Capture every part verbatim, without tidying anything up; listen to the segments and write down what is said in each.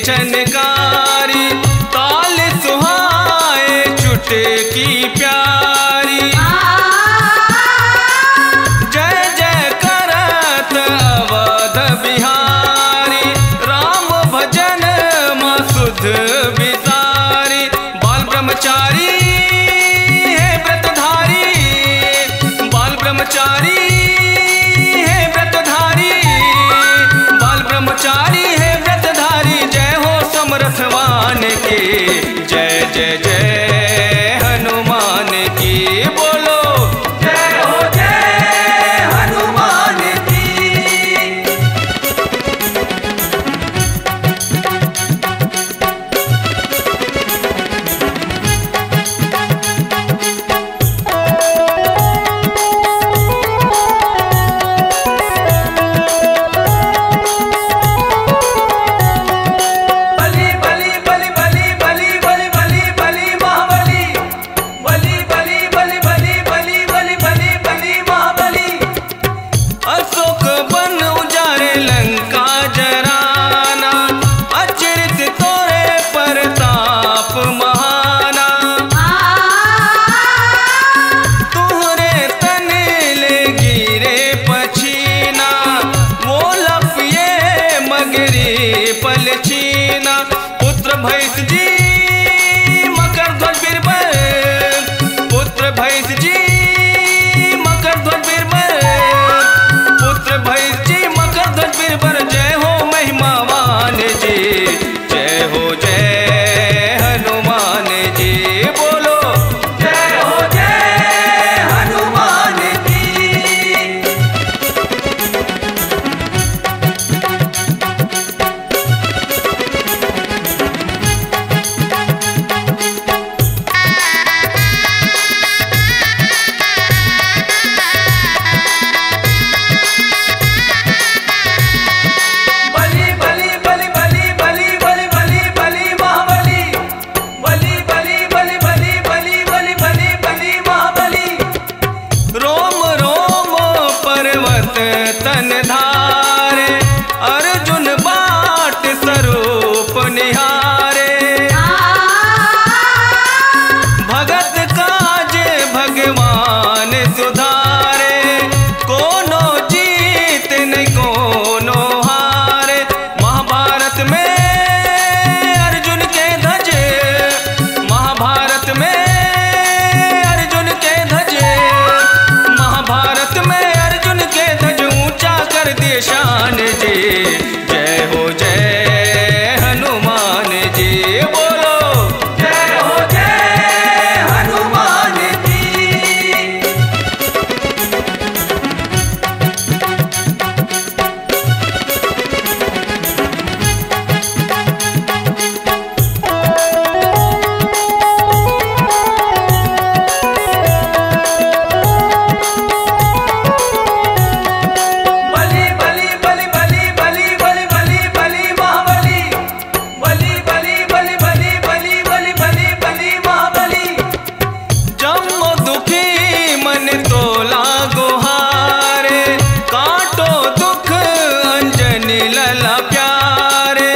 छनकारी, ताल सुहाए चुटकी प्यारी। जय जय करत अवध बिहारी, राम भजन माँ सुध विसारी। बाल ब्रह्मचारी है व्रतधारी, बाल ब्रह्मचारी है व्रतधारी, बाल ब्रह्मचारी है व्रतधारी। जय हो समर्थवान की, जय जय जय हनुमान की। बोलो जय हो जय हनुमान की। बलि बलि बलि बलि बलि बलि बलि बलि महाबली, बलि बलि बलि बलि बलि बलि बलि बलि महाबली। अशोक वन उजारे लंका जराना, अचरित तोरे प्रताप महाना। तुहरे तन ले गिरे पछीना, वो लपिए मगरी पलचीना। पुत्र भैंस जी मकर ध्वज बीरबल, पुत्र भैंस जी मकर ध्वज बीरबल, पुत्र भैंस जी मकर ध्वज बीरबल। जय हो महिमावान जी, जय हो जय हनुमान जी। बोलो जय हो जय हनुमान जी। बलि बलि बलि बलि बलि बलि बलि बलि महाबली, बलि बलि बलि बलि बलि बलि बलि बलि महाबली। रोम रोम पर्वत तन धारे, अर्जुन बाट स्वरूप निहारे। भगत काज भगवान सुधारे, कोनो जीत नहीं कोनो हारे। महाभारत में अर्जुन के ध्वजे, महाभारत में अर्जुन के ध्वजे, महाभारत में अर्जुन के ध्वज ऊंचा कर दिए शान जी। जय हो जय हनुमान जी। बोलो जय हो जय हनुमान जी। बलि बलि बलि बलि बलि बलि बलि बलि महाबली, बलि बलि बलि बलि बलि बलि बलि बलि महाबली। जम्मो दुखी मन तोला गुहारे, काटो दुख अंजनी लला प्यारे।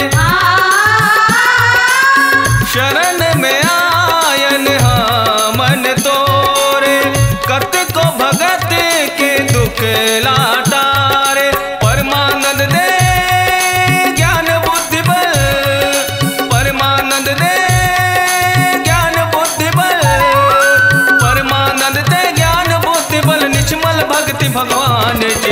शरण में आयन हाँ मन तोरे, कत को भगत के दुख लाटारे। परमानंद दे ज्ञान बुद्धि बल, परमानंद दे ज्ञान बुद्धि बल, परमानंद दे ज्ञान बुद्धि बल। निष्मल भक्ति भगवान जी।